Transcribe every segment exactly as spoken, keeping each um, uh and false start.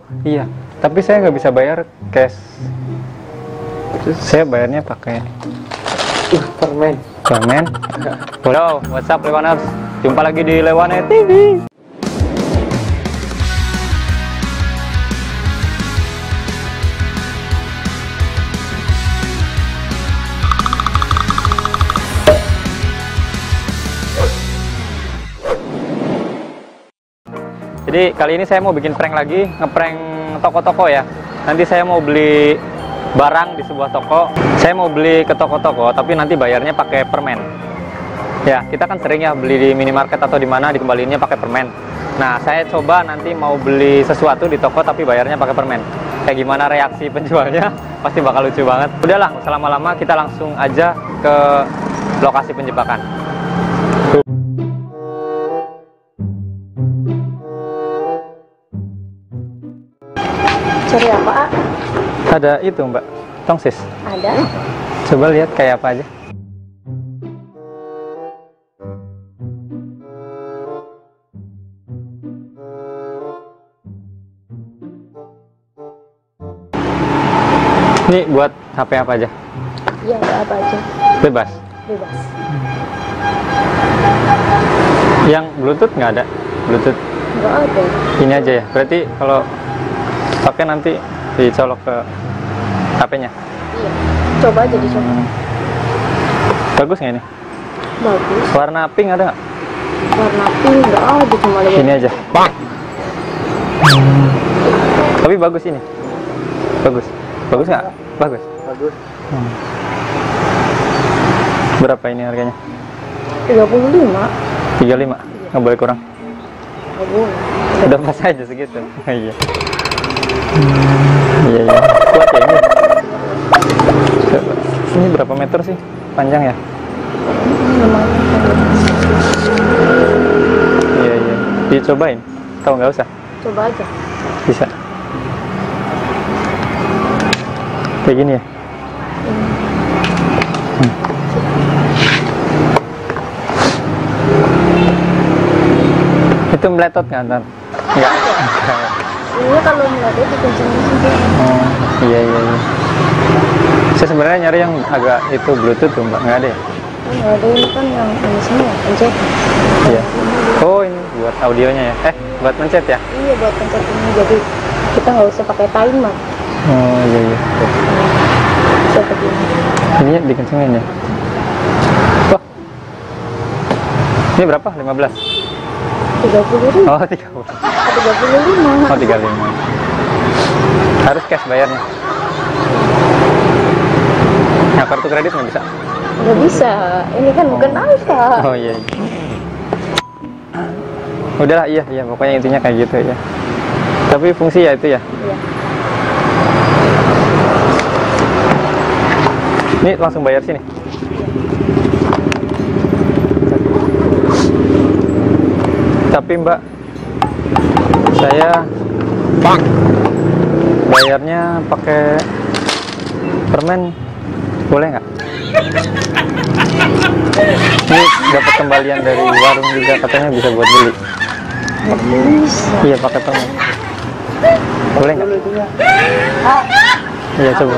Iya, tapi saya nggak bisa bayar cash. Saya bayarnya pakai Uh, permen. permen. Halo, what's up Lewaners? Jumpa lagi di Lewane T V. Jadi kali ini saya mau bikin prank lagi, ngeprank toko-toko ya. Nanti saya mau beli barang di sebuah toko. Saya mau beli ke toko-toko, tapi nanti bayarnya pakai permen. Ya, kita kan sering ya beli di minimarket atau di mana dikembaliinnya pakai permen. Nah, saya coba nanti mau beli sesuatu di toko tapi bayarnya pakai permen. Kayak gimana reaksi penjualnya? Pasti bakal lucu banget. Udahlah, nggak usah lama-lama, kita langsung aja ke lokasi penjebakan. Cari apa? Ada itu Mbak, tongsis. Ada. Coba lihat kayak apa aja. Ini buat H P apa aja? Iya, ada apa aja. Bebas. Bebas. Yang Bluetooth nggak ada? Bluetooth Enggak ada. ini aja ya? Berarti kalau pakai nanti dicolok ke H P-nya? Iya. Coba aja dicoba. Bagus nggak ini? Bagus. Warna pink ada nggak? Warna pink enggak ada, cuma lihat. Ini aja. Tapi bagus ini. Bagus. Bagus nggak? Bagus. Bagus. Hmm. Berapa ini harganya? tiga puluh lima. tiga puluh lima. Nggak boleh kurang. Enggak boleh. Udah pas aja segitu. Iya. Iya, iya. Kuat ya ini. Coba. Ini berapa meter sih panjang ya? Iya, iya. Dicobain? Tahu nggak usah? Coba aja. Bisa. Kayak gini ya? Hmm. Itu meletot nggak ntar? Nggak. Ini kalau nggak ada dikencengin juga. Oh, iya iya iya. Saya sebenarnya nyari yang agak itu Bluetooth tuh Mbak, nggak ada ya? Nggak ada, ini kan yang ini semua pencet. Iya. Oh ini buat audionya ya? Eh, buat mencet ya? Iya, buat pencet ini, jadi kita nggak usah pakai timer. Oh iya iya. Bisa begini. Ini dikencengin ya? Wah. Ini berapa? lima belas? tiga puluh ribu. Oh tiga puluh. tiga puluh lima. Oh tiga puluh lima. Harus cash bayarnya? Nah kartu kredit nggak bisa? Nggak bisa. Ini kan bukan alfa. Oh iya, iya. Udahlah iya iya pokoknya intinya kayak gitu ya. Tapi fungsi ya itu ya. Iya. Ini langsung bayar sini. Tapi Mbak, saya bayarnya pakai permen, boleh nggak? Ini dapat kembalian dari warung juga, katanya bisa buat beli. Nggak bisa. Iya pakai permen. Boleh nggak? Iya coba.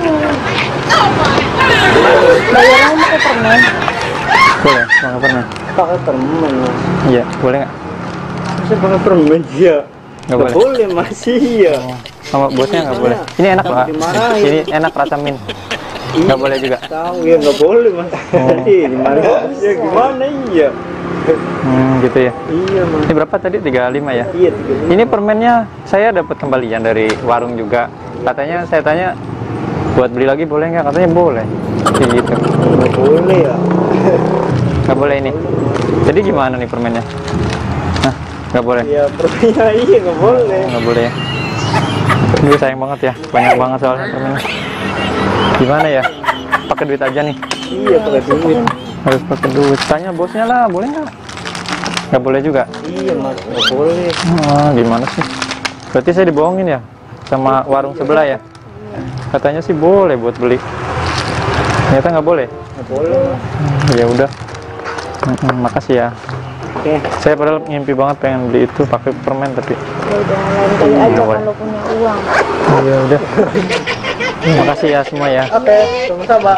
Bayarnya pakai permen. Boleh, pakai permen. Pakai permen. Iya, boleh nggak? Bisa pakai permen ya? Nggak Nggak boleh masih ya. Sama bosnya nggak boleh. Ini enak loh. Dimarahin. Ini enak rasa mint. Nggak boleh juga. Tahu ya nggak boleh mas. Jadi gimana? Ya gimana iya? Hmm, gitu ya. Iya mas. Ini berapa tadi? tiga puluh lima ya? Iya. tiga puluh. Ini permennya saya dapat kembalian dari warung juga. Katanya saya tanya buat beli lagi boleh nggak? Katanya boleh. Kayak gitu. Nggak boleh ya. Nggak boleh ini. Jadi gimana nih permennya? Nah, nggak boleh. Iya permennya iya nggak boleh. Nggak boleh ya. Ini sayang banget ya. Banyak banget soalnya permennya. Gimana ya? Pakai duit aja nih. Iya pakai duit. Harus pakai duit. Tanya bosnya lah, boleh nggak? Nggak boleh juga. Iya mas nggak boleh. Ah, gimana sih? Berarti saya dibohongin ya sama warung sebelah ya? Katanya sih boleh buat beli. Ternyata nggak boleh. Nggak boleh. Hmm, ya udah. Hmm, makasih ya. Oke. Saya padahal ngimpi banget pengen beli itu pakai permen tapi. Ya udah lain kali aja Iya, boleh. kalau punya uang. Ya udah. Terima kasih ya semua ya. Oke, sama-sama.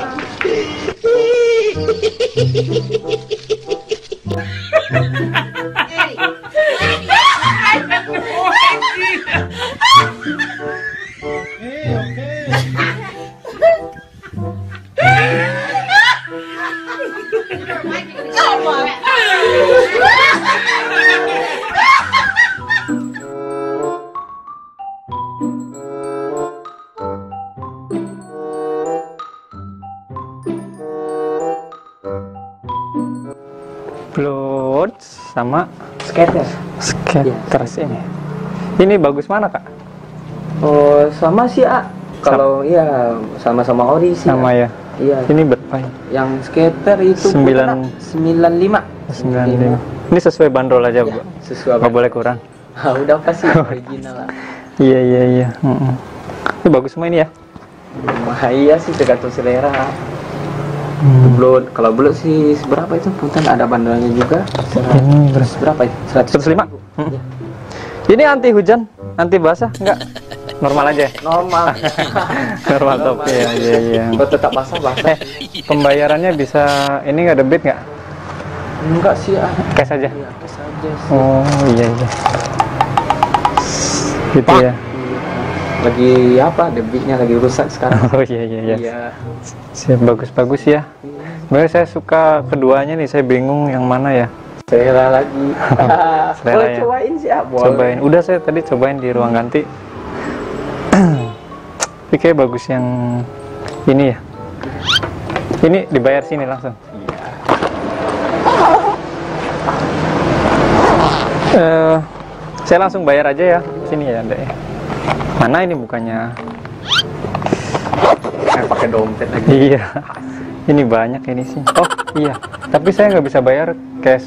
Blood sama Skater. skaters ini. Ini bagus mana kak? Oh, sama sih, A. Kalau iya sama-sama ori sih. Sama ya. Iya. Ini berapa? Yang skater itu Sembilan- sembilan lima. sembilan puluh lima. Ini sesuai bandrol aja, Bu. Sesuai. Nggak boleh kurang. Ah, udah pasti original lah. Iya iya iya. Mm-mm. Ini bagus semua ini ya. Wah, iya sih tergantung selera. Hmm. Blood, kalau blood sih seberapa itu? Punten ada bandelnya juga. Ini berapa? Berapa itu? seratus lima. Hmm. Ini anti hujan, anti basah, enggak? Normal aja ya? Normal. Normal top ya, iya iya. Kalau tetap basah-basah. Eh, pembayarannya bisa ini nggak debit nggak? Enggak sih, ah. Cash aja. Iya, kes aja sih. Oh iya iya. Gitu ya. Lagi apa? Debitnya lagi rusak sekarang. Oh iya iya iya. Iya. Siap, bagus-bagus ya. Sebenarnya saya suka keduanya nih, saya bingung yang mana ya. Selera lagi. Selera Boleh ya. cobain sih, ah. Boleh. Cobain. Udah saya tadi cobain di ruang ganti. Tapi kayak bagus yang ini ya. Ini dibayar sini langsung. Eh, saya langsung bayar aja ya. Sini ya, Dek. Mana ini bukannya? Eh, pakai dompet lagi. Iya. Ini banyak ini sih. Oh, iya. Tapi saya nggak bisa bayar cash.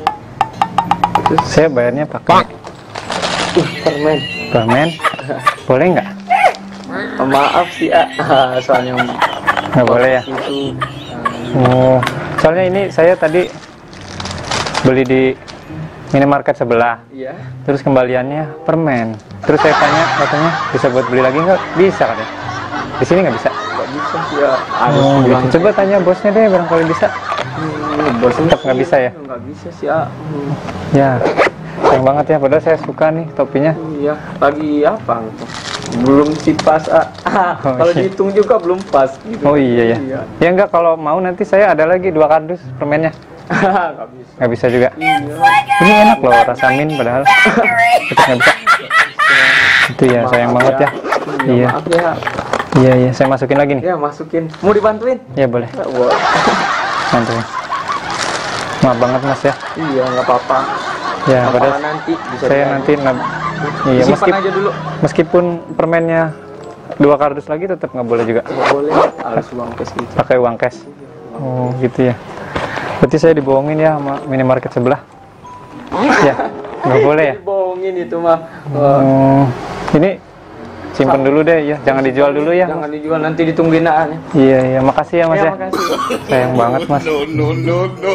Saya bayarnya pakai Uh, permen. permen. Boleh nggak? Oh, maaf sih, ah. Soalnya Nggak boleh ya? itu Oh, soalnya ini saya tadi beli di minimarket sebelah. iya. Terus kembaliannya permen. Terus saya tanya, katanya bisa buat beli lagi nggak? Bisa katanya. Di sini nggak bisa. Nggak bisa sih, ya. Harus Oh, pulang. gitu. Coba tanya bosnya deh, barangkali bisa. Hmm, bosnya Tetap nggak sih bisa ya? Nggak bisa sih, ah. Hmm. Ya, sayang banget ya. Padahal saya suka nih topinya. Iya, lagi apa? Belum sih pas, ah. Ah, Oh, kalau iya. dihitung juga belum pas gitu. Oh iya ya. Iya. Ya enggak, kalau mau nanti saya ada lagi dua kardus permennya. Nggak bisa. Nggak bisa juga. Iya. Ini enak loh, rasa mint padahal. Tetap nggak bisa. Itu ya, sayang Maaf banget ya. Iya. Maaf ya. Iya iya, saya masukin lagi nih. Ya, masukin. Mau dibantuin? Ya boleh. Wah. Nanti. Maaf banget Mas ya. Iya, nggak apa-apa. Ya, Nggak padahal apa-apa, nanti bisa saya dibantu. nanti nab- iya, Simpan meskipun aja dulu. meskipun permennya dua kardus lagi tetap nggak boleh juga. Nggak boleh, harus uang cash gitu. Pakai uang cash. Oh, gitu ya. Berarti saya dibohongin ya sama minimarket sebelah. Ya, nggak boleh ya. Bohongin itu mah. Wah. Oh, ini simpen dulu deh ya, jangan dijual dulu ya. Jangan dijual, nanti ditungguin aan. Iya iya, makasih ya Mas Ya, ya. makasih. Sayang banget Mas. No, no, no, no.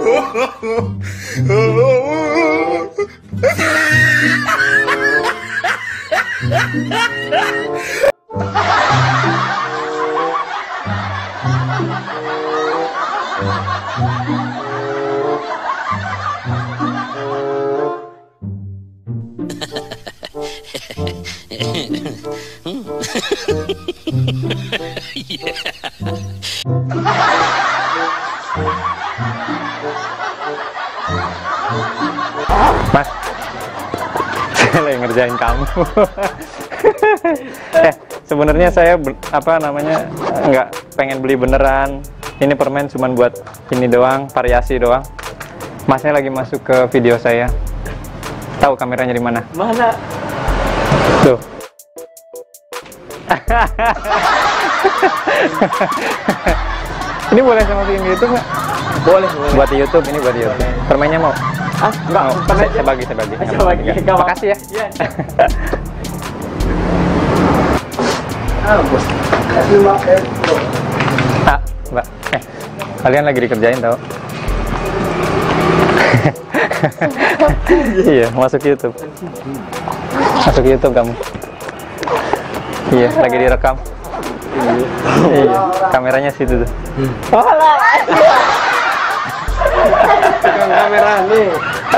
Mas, saya lagi ngerjain kamu. eh, sebenarnya saya ber- apa namanya nggak pengen beli beneran. Ini permen cuman buat ini doang, variasi doang. Masnya lagi masuk ke video saya. Tahu kameranya di mana? Mana? Tuh. Ini boleh saya masukin di YouTube nggak? Boleh, boleh. Buat di YouTube, ini buat di YouTube. Permennya mau? Ah, enggak, Mau? simpan Saya, aja. saya bagi, saya bagi. Saya bagi, Enggak. enggak apa-apa. Makasih ya. Iya. Ah, bos. Kasih makan. Ah, Mbak. Eh, kalian lagi dikerjain tau? Iya, masuk YouTube. Masuk YouTube kamu. Iya, lagi direkam. Iya, kameranya situ tuh. Pegang kamera nih.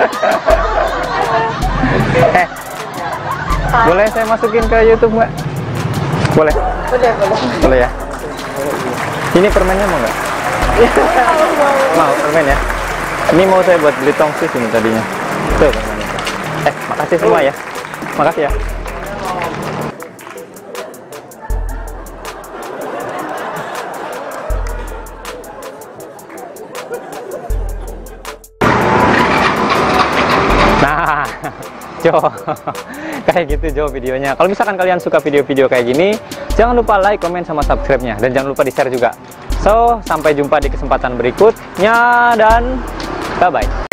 Eh, boleh saya masukin ke YouTube nggak? Boleh? Boleh, boleh. Boleh ya? Ini permennya mau nggak? Mau permen ya? Ini mau saya buat beli tongsis ini tadinya. Tuh permennya. Eh, makasih semua ya. Makasih ya. Nah, Jo, kayak gitu Jo videonya. Kalau misalkan kalian suka video-video kayak gini, jangan lupa like, komen, sama subscribe-nya. Dan jangan lupa di-share juga. So, sampai jumpa di kesempatan berikutnya dan bye-bye.